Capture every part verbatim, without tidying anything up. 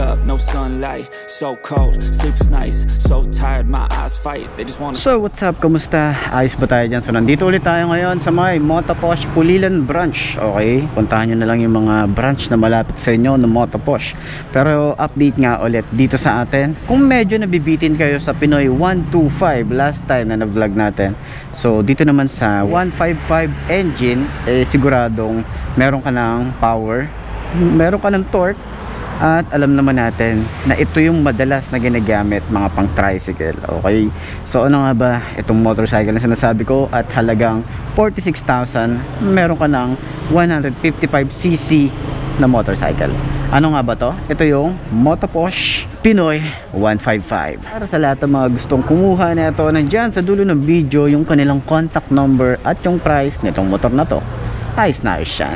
up, no sunlight, so cold, sleep is nice, so tired, my eyes fight, they just wanna... So what's up, kamusta? Ayos ba tayo dyan? So nandito ulit tayo ngayon sa may Motoposh Pulilan branch. Okay, puntahan nyo na lang yung mga branch na malapit sa inyo ng Motoposh. Pero update nga ulit dito sa atin, kung medyo nabibitin kayo sa Pinoy one two five last time na na-vlog natin, so dito naman sa one fifty-five engine, eh siguradong meron ka ng power, meron ka ng torque, at alam naman natin na ito yung madalas na ginagamit mga pang tricycle. Okay, so ano nga ba itong motorcycle na sinasabi ko? At halagang forty-six thousand, meron ka ng one fifty-five c c na motorcycle. Ano nga ba to? Ito yung Motoposh Pinoy one fifty-five. Para sa lahat ng mga gustong kumuha na ito, nandyan sa dulo ng video yung kanilang contact number at yung price nitong motor na to. Ayos na ayos yan.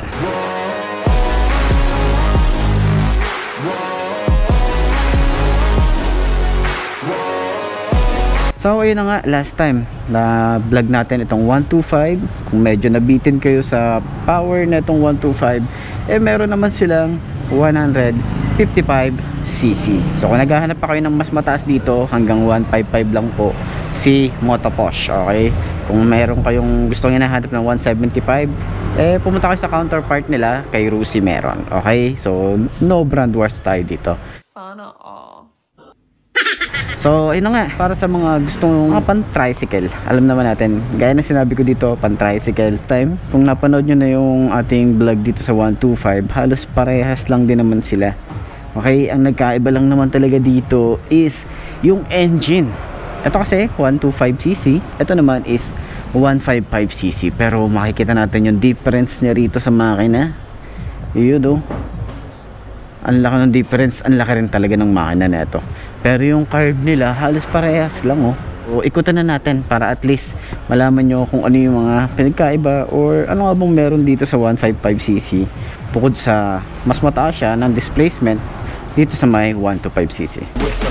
So ayun na nga, last time na vlog natin itong one twenty-five. Kung medyo nabitin kayo sa power na itong one twenty-five, eh meron naman silang one fifty-five c c. So kung naghahanap pa kayo ng mas mataas dito, hanggang one fifty-five lang po si Motoposh. Okay, kung meron kayong gustong hinahanap ng one seventy-five, eh pumunta kayo sa counterpart nila, kay Rusi meron. Okay, so no brand wars tayo dito. Sana all. So ayun na nga, para sa mga gustong mga pan-tricycle, alam naman natin, gaya na sinabi ko dito, pan-tricycle time. Kung napanood nyo na yung ating vlog dito sa one twenty-five, halos parehas lang din naman sila. Okay, ang nagkaiba lang naman talaga dito is yung engine. Ito kasi one twenty-five c c, ito naman is one fifty-five c c. Pero makikita natin yung difference niya rito sa makina. Yun o, ang laki ng difference, ang laki rin talaga ng makina na ito. Pero yung carb nila halos parehas lang oh. So ikutan na natin para at least malaman nyo kung ano yung mga pinagkaiba or ano nga bang meron dito sa one fifty-five c c, bukod sa mas mataas siya ng displacement dito sa may one twenty-five c c.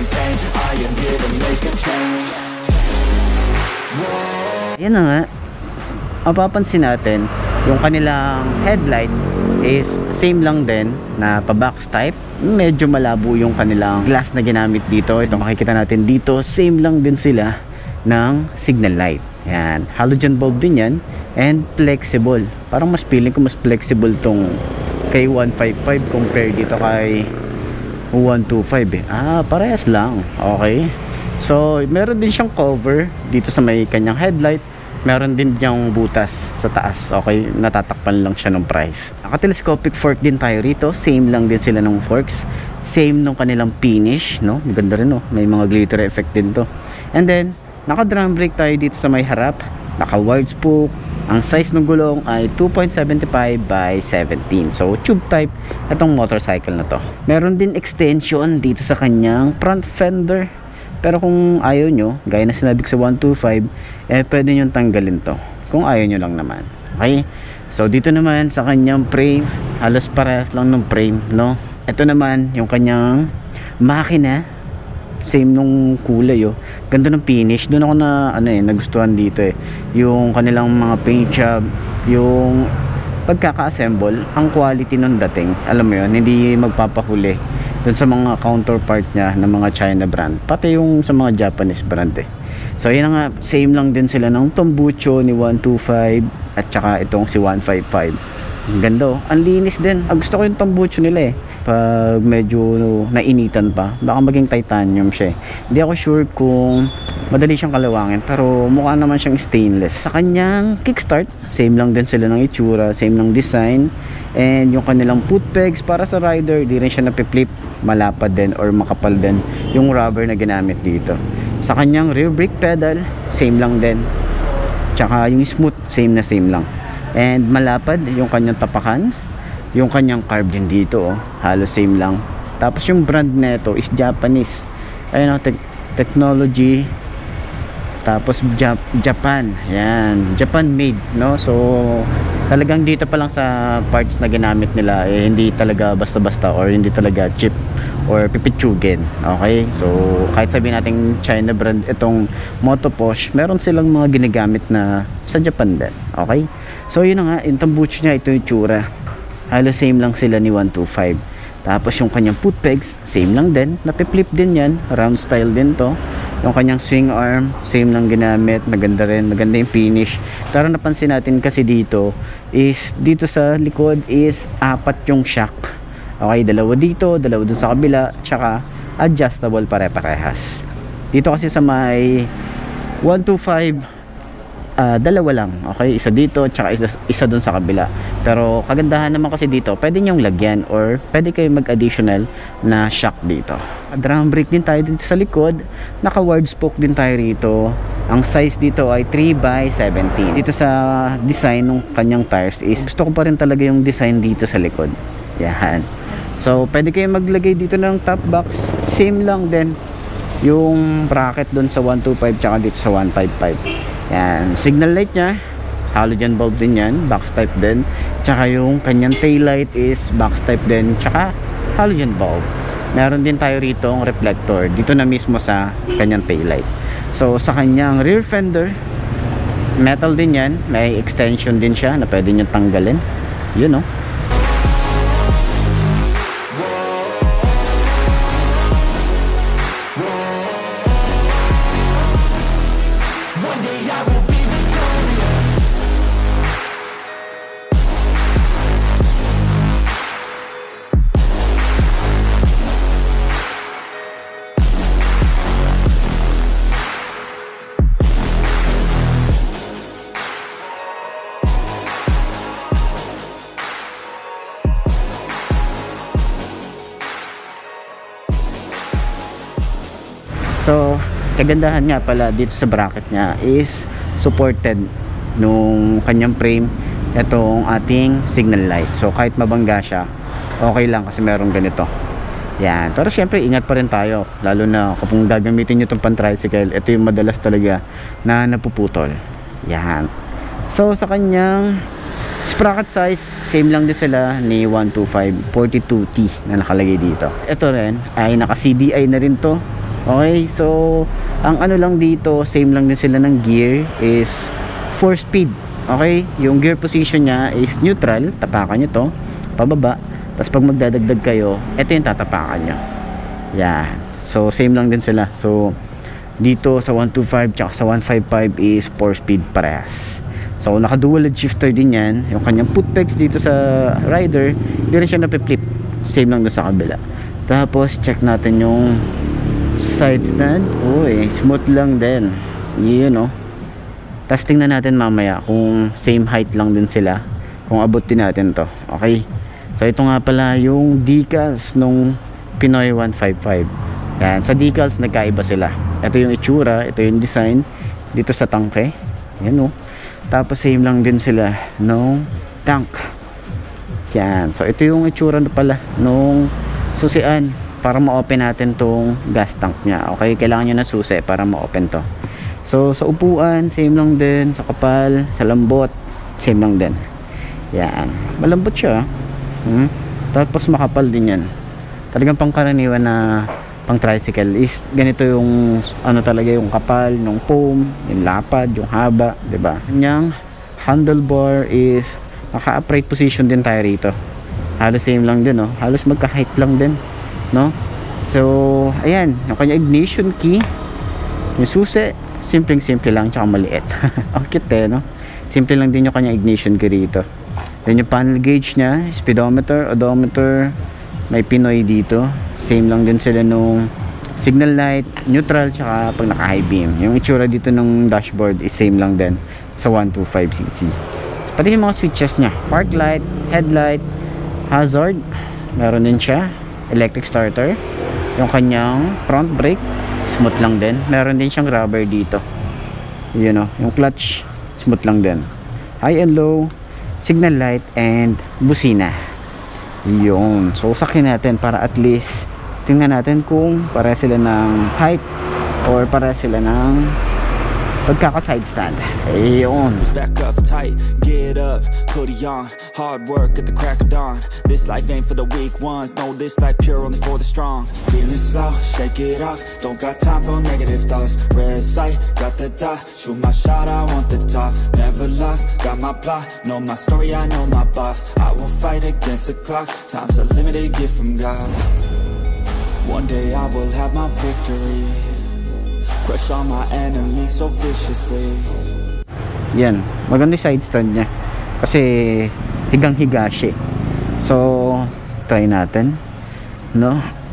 Yan na nga, mapapansin natin yung kanilang headlight is same lang din na pa-box type. Medyo malabo yung kanilang glass na ginamit dito. Ito makikita natin dito, same lang din sila ng signal light. Yan, halogen bulb din yan, and flexible. Parang mas feeling ko mas flexible tong kay one fifty-five compare dito kay one twenty-five eh. Ah, parehas lang. Okay, so meron din siyang cover dito sa may kanyang headlight. Meron din diyang butas sa taas. Okay, natatakpan lang siya ng price. Naka-telescopic fork din tayo rito. Same lang din sila ng forks. Same nung kanilang finish, no? Maganda rin, no? May mga glitter effect din to. And then, naka-drum brake tayo dito sa may harap. Naka-wide spoke. Ang size ng gulong ay two point seven five by seventeen. So, tube type itong motorcycle na to. Meron din extension dito sa kanyang front fender. Pero kung ayaw nyo, gaya na sinabi ko sa one twenty-five, eh pwede nyo tanggalin to kung ayaw nyo lang naman. Okay, so dito naman sa kanyang frame, halos parehas lang ng frame, no? Ito naman yung kanyang makina, same nung kulay oh. Ganda ng finish. Doon ako na ano eh, nagustuhan dito eh, yung kanilang mga paint job, yung pagkaka-assemble, ang quality ng dating, alam mo yun, hindi magpapahuli dun sa mga counterpart niya ng mga China brand, pati yung sa mga Japanese brand eh. So yun nga, same lang din sila ng Tambucho ni one twenty-five at saka itong si one fifty-five. Ang ganda oh, ang linis din. Ang gusto ko yung Tambucho nila eh, pag medyo no, nainitan pa, baka maging titanium siya eh. Hindi ako sure kung madali siyang kalawangin, pero mukha naman siyang stainless. Sa kanyang kickstart, same lang din sila ng itsura, same ng design. And yung kanilang foot pegs para sa rider, di rin siya napipflip, malapad din or makapal din yung rubber na ginamit dito. Sa kanyang rear brake pedal, same lang din. Tsaka yung smooth, same na same lang. And malapad yung kanyang tapakan, yung kanyang carb din dito oh, halos same lang. Tapos yung brand nito is Japanese. Ayun oh, te technology. Tapos Jap Japan. Yan, Japan made, no? So talagang dito pa lang sa parts na ginamit nila eh, hindi talaga basta-basta or hindi talaga cheap or pipitsugin. Okay, so kahit sabihin natin China brand itong Motoposh, meron silang mga ginagamit na sa Japan din. Okay, so yun na nga, yung tambucho nya, ito yung tsura, halos same lang sila ni one twenty-five. Tapos yung kanyang foot pegs, same lang din. Napi-flip din yan. Round style din to. Yung kanyang swing arm, same lang ginamit. Maganda rin. Maganda yung finish. Pero napansin natin kasi dito is, dito sa likod is apat yung shock. Okay, dalawa dito, dalawa dun sa kabila. Tsaka adjustable pare-parehas. Dito kasi sa may one two five, Uh, dalawa lang, okay, isa dito tsaka isa, isa dun sa kabila. Pero kagandahan naman kasi dito, pwede nyong lagyan or pwede kayo mag additional na shock dito. Drum brake din tayo dito sa likod, naka wide spoke din tayo rito. Ang size dito ay three by seventeen. Dito sa design ng kanyang tires is gusto ko pa rin talaga yung design dito sa likod. Yan, so pwede kayo maglagay dito ng top box, same lang din yung bracket dun sa one two five tsaka dito sa one five five. Yan, signal light nya, halogen bulb din yan, box type din. Tsaka yung kanyang tail light is box type din, tsaka halogen bulb. Meron din tayo rito ang reflector dito na mismo sa kanyang tail light. So sa kanyang rear fender, metal din yan, may extension din siya na pwede nyo tanggalin. Yun, no? So, kagandahan nga pala dito sa bracket niya is supported nung kanyang frame itong ating signal light. So, kahit mabangga siya, okay lang kasi meron ganito. Yan. Pero syempre, ingat pa rin tayo. Lalo na kung gagamitin nyo itong pan-tricycle, ito yung madalas talaga na napuputol. Yan. So, sa kanyang sprocket size, same lang din sila ni one two five forty-two T na nakalagay dito. Ito rin ay naka C D I na rin to. Okay, so ang ano lang dito, same lang din sila ng gear is four speed. Okay, yung gear position nya is neutral, tapakan nyo to pababa, tapos pag magdadagdag kayo, ito yung tatapakan nyo. Yan, so same lang din sila. So dito sa one two five tsaka sa one five five is four speed parehas. So naka dual lead shifter din yan. Yung kanyang foot pegs dito sa rider, hindi rin siya napi-flip, same lang doon sa kabila. Tapos check natin yung side stand. Uy, smooth lang din. Yun, no? Tapos tingnan natin mamaya kung same height lang din sila, kung abot din natin to. Okay, so ito nga pala yung decals nung Pinoy one five five. Yan, sa decals nagkaiba sila. Ito yung itsura, ito yung design dito sa tangke. Yan, no? Tapos same lang din sila nung tank. Yan, so ito yung itsura na pala nung susian para ma-open natin tong gas tank nya. Okay, kailangan nyo na susi para ma-open to. So sa upuan, same lang din. Sa kapal, sa lambot, same lang din. Yan, malambot siya. hmm? Tapos makapal din yan. Talagang pangkaraniwan na pang tricycle is ganito yung ano talaga, yung kapal ng foam, yung lapad, yung haba, diba? Yung handlebar is naka-upright position din tayo rito. Halos same lang din, no? Halos magka-height lang din, no? So ayan, yung kanya ignition key, yung susi, simpleng simple lang tsaka maliit. Ang cute, eh, no? Simple lang din yung kanya ignition key rito. Then yung panel gauge nya, speedometer, odometer, may Pinoy dito. Same lang din sila nung signal light, neutral, tsaka pag naka high beam. Yung itsura dito ng dashboard is same lang din sa one two five C C. Pati yung mga switches nya, park light, headlight, hazard, meron din siya, electric starter. Yung kanyang front brake, smooth lang din. Meron din siyang rubber dito. You know, yung clutch, smooth lang din. High and low, signal light, and busina. Yun. So sakin natin para at least tingnan natin kung pare sila ng height or pare sila ng pagkaka-side stand. Ayun. Back up tight, get up, hoodie on, hard work at the crack of dawn. This life ain't for the weak ones, no, this life pure only for the strong. Feeling slow, shake it off, don't got time for negative thoughts. Red sight, got the dot, shoot my shot, I want the top. Never lost, got my plot, know my story, I know my boss. I will fight against the clock, time's a limited gift from God. One day I will have my victory, crush all my enemies so viciously. Yan, maganda yung side stand niya kasi higang higa siya. So try natin, no?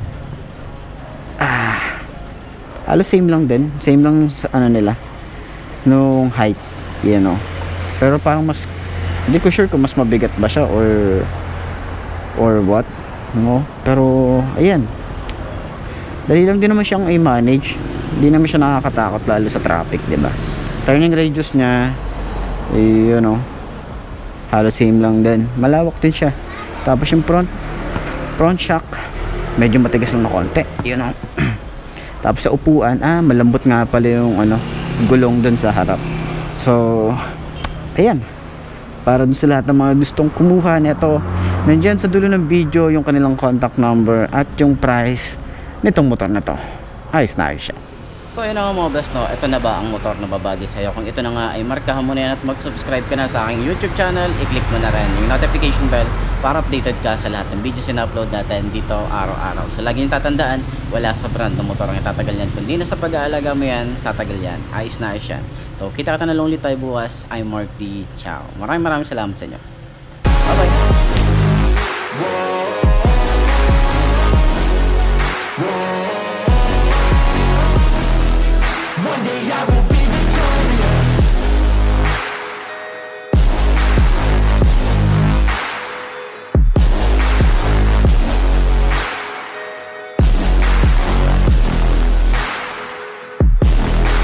Ah, halos same lang din, same lang sa ano nila nung height, you know. Pero parang mas, hindi ko sure kung mas mabigat ba siya or or what, no? Pero ayan, dali lang din naman siyang i-manage, hindi naman siya nakakatakot lalo sa traffic, di ba? Turning radius niya, eh, you know, halos same lang din, malawak din siya. Tapos yung front front shock medyo matigas lang na konti, you know. Tapos sa upuan, ah, malambot nga pala yung ano, gulong dun sa harap. So ayan, para dun sa lahat ng mga gustong kumuha nito, nandyan sa dulo ng video yung kanilang contact number at yung price nitong motor na to. Ayos na ayos siya. So yun na nga mga best, no, ito na ba ang motor na babagi sa'yo? Kung ito na nga ay markahan mo na yan at mag-subscribe ka na sa aking YouTube channel, i-click mo na rin yung notification bell para updated ka sa lahat ng videos na upload natin dito araw-araw. So lagi yung tatandaan, wala sa brand ng motor ang tatagal yan, kundi na sa pag-aalaga mo yan, tatagal yan. Ayos na ayos yan. So kita ka na lang ulit tayo bukas. I'm Mark D. Ciao. Maraming maraming salamat sa inyo. Bye bye.